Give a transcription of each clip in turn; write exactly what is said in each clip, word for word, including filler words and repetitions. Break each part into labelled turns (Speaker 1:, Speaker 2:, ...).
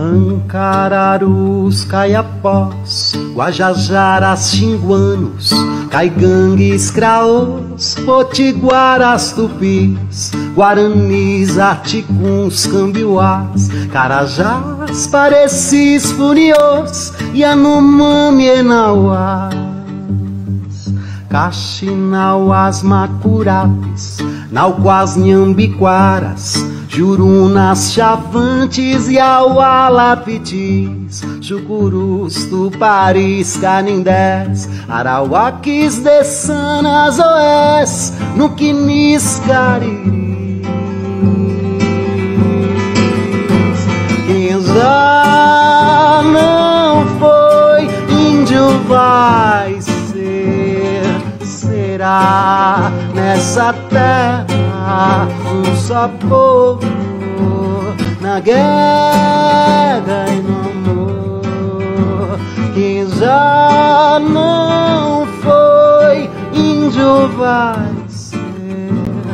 Speaker 1: Ancararus, Caiapós, Guajajaras, Xinguanos, Caigangues, Craôs, Potiguaras, Tupis, Guaranis, Aticuns, Cambiuás, Carajás, Parecis, Funiôs, Yanomami, Enauás, Caxinauás, Macurapes, Nauquás, Nhambiquaras, Jurunas, Chavantes, Iaualapitis, Chucurus, Tuparis, Canindés, Arauaquis, Dessanas, Oés, Nuquinis, Cariris. Quem já não foi índio vai ser, será nessa terra um só povo, na guerra e no amor. Quem já não foi índio vai ser,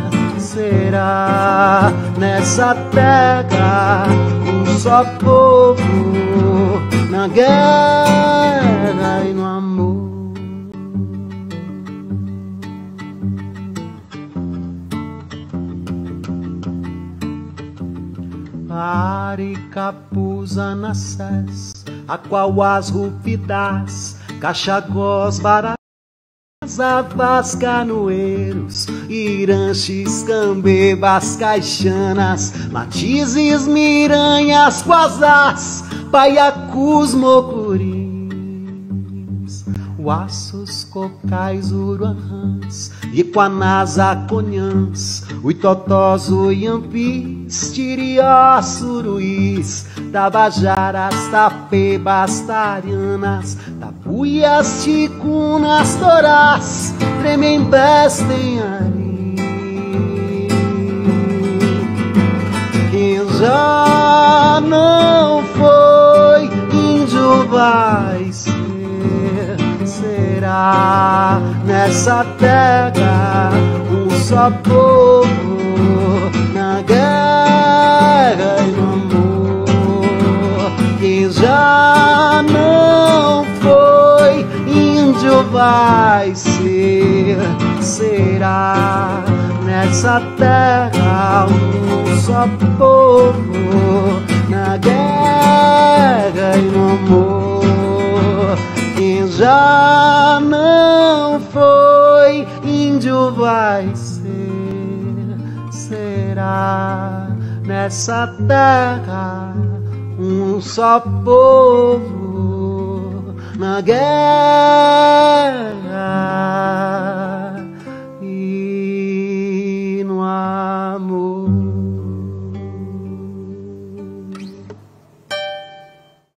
Speaker 1: será nessa terra um só povo, na guerra e no amor. Aricapus, Anassés, Aquauás, Rupidás, Caxagós, Barás, Avás, Canoeiros, Iranches, Cambebas, Caixanas, Matizes, Miranhas, Quasás, Paiacus, Mocuris, Uaços, Cocais, Uruahãs, Iquanás, Aconhãs, Uitotós, Uiampis, Tiriós, Suruís, Tabajaras, Tapebas, Tarianas, Tapuias, Ticunas, Torás, Tremembés, Tenhari. Quem já não foi índio vai ser, será nessa terra um só povo, na guerra e no amor. Quem já não foi índio vai ser, será nessa terra um só povo, na guerra e no amor. Quem já não foi índio vai ser, será nessa terra um só povo, na guerra